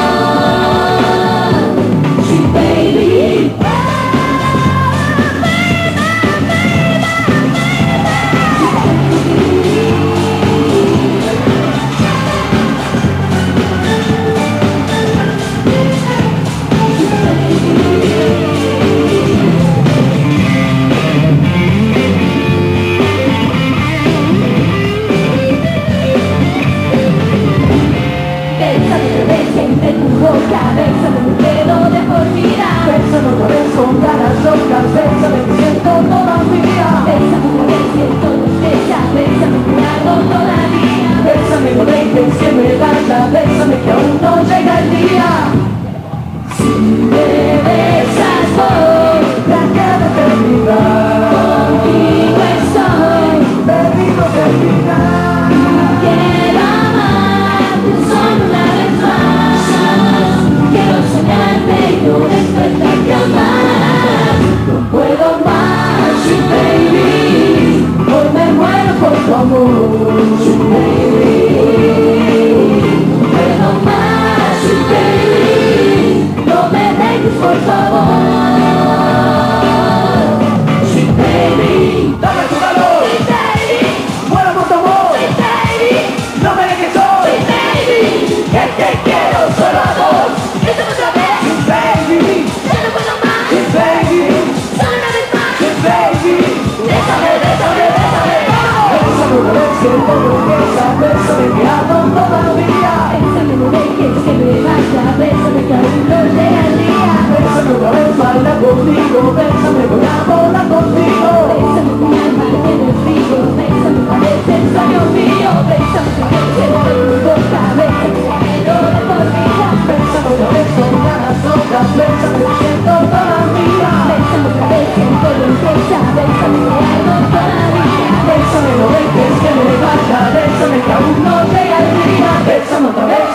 Bésame mi pelo de por vida. Bésame otra vez con ganas locas. Bésame que siento todavía. Bésame otra vez siento la estrella. Bésame que hago todavía. Bésame, no dejes que me vaya. Bésame que aún no llega el día. Si me besas voy La que de eternidad. contigo estoy. Perdido del final. Quiero amarte solo una vez más. Quiero soñarte y no despertarte jamás. No puedo más, sweet baby. Hoy me muero por tu amor, sweet baby. No puedo más, sweet baby. No me dejes por favor. Sweet baby. Dame tu calor. Sweet baby, Muero por tu amor. sweet baby, No me dejes hoy. sweet baby. Que te quiero solo a vos. Bésame otra vez. Sweet baby. Ya no puedo más. Sweet baby. Solo una vez más. Sweet baby. Bésame, bésame, bésame. Bésame una vez que todo empieza. Bésame que amo todavía. Bésame, no dejes que me vaya. Bésame que aún no llega el día. Bésame otra vez, baila conmigo. Bésame, voy a volar contigo. Bésame mi alma tiene frío. Bésame otra vez el sueño mío. Bésame otra vez el de tu boca. Bésame que quiero de por vida. Bésame otra vez con ganas locas. Bésame que siento todavía. Bésame otra vez en todo empieza. Bésame que hago todavía. Bésame, no dejes que me vaya. Bésame que aún no llega el día. Bésame otra vez.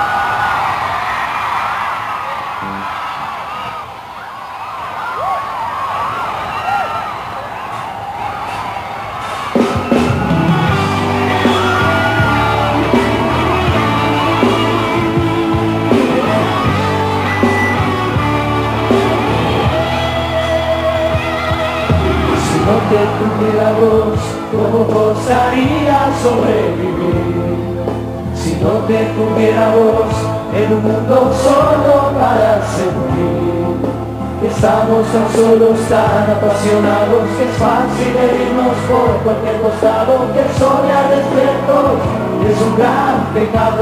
Si no te tuviera vos, ¿cómo osaría sobrevivir? Si no te tuviera vos, en un mundo solo para sentir. Estamos tan solos, tan apasionados, que es fácil irnos por cualquier costado, que soñar despiertos es un gran pecado.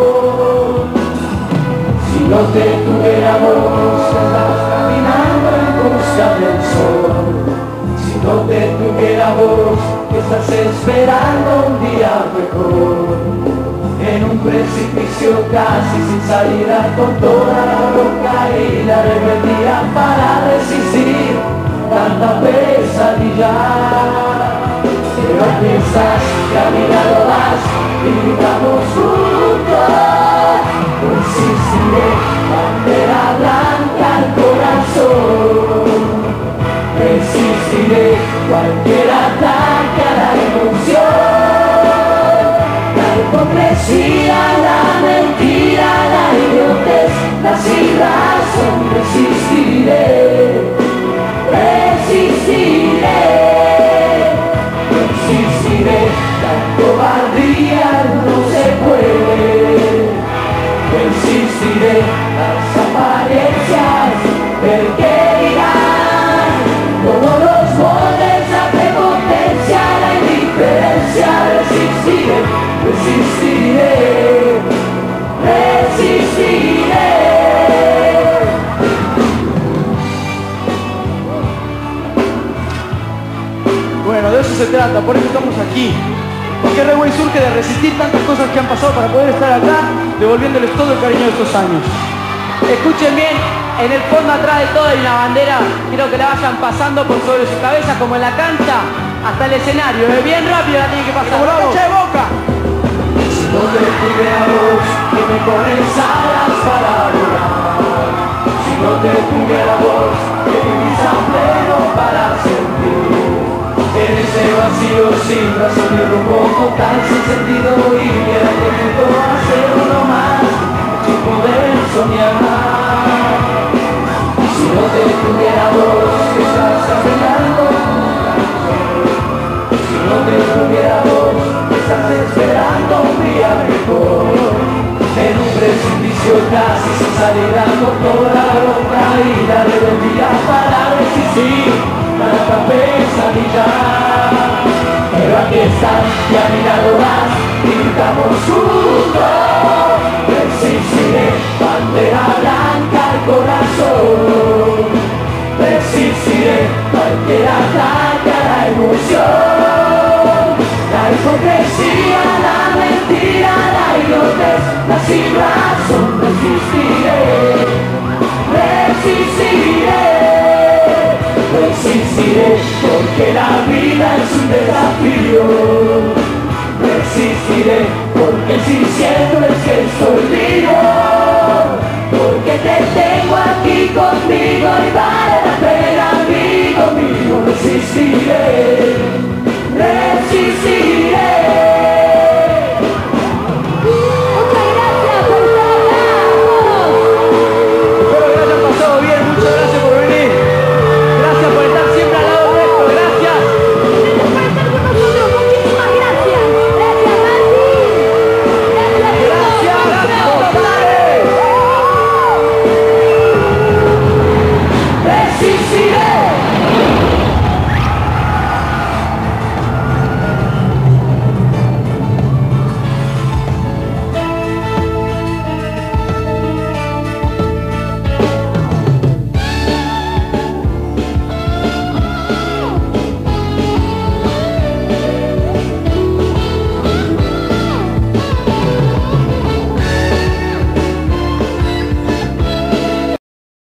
Si no te tuviera vos, estás caminando en busca del sol. Si no te tuviera vos, que estás esperando un día mejor. En un precipicio casi sin salida, con toda la roca y la rebeldía para resistir tanta pesadilla. Pero aquí estás, que a mi lado vas, y gritamos juntos, resistiré, bandera cualquier ataque a la emoción, la hipocresía, la mentira, la idiotez, la sin razón. Resistiré, resistiré, resistiré. La cobardía no se puede. Resistiré las apariencias del que dirán, todos los moldes, la prepotencia, la indiferencia. Resistiré, resistiré, resistiré. Bueno, de eso se trata, por eso estamos aquí. Porque Reway surge de resistir tantas cosas que han pasado para poder estar acá, devolviéndoles todo el cariño de estos años. Escuchen bien, en el fondo atrás de todo hay una bandera, quiero que la vayan pasando por sobre su cabeza como en la cancha, hasta el escenario, bien rápido la tienen que pasar. ¡Como la cancha de Boca! Si no te tuviera vos, que me pones alas para volar. Si no te tuviera vos, que vivís a pleno para sentir. En ese vacío sin razón y rumbo total, sin sentido, y era intento hacer uno más, sin poder soñar. Si no te tuviera vos, que estás arreglando, si no te tuviera vos, que estás esperando un día mejor, en un precipicio casi sin salida, con toda la bronca y la rebeldía para resistir cada pesadilla. Pero aquí estás y a mi lado vas y gritamos juntos. Resistiré, bandera blanca al corazón. Resistiré cualquier ataque a la emoción, la hipocresía, la mentira, la idiotez, la sin razón. Resistiré, resistiré, resistiré, porque la vida es un desafío. Resistiré, porque si siento es que estoy vivo, porque te tengo aquí conmigo y vale la pena, amigo mío. Resistiré.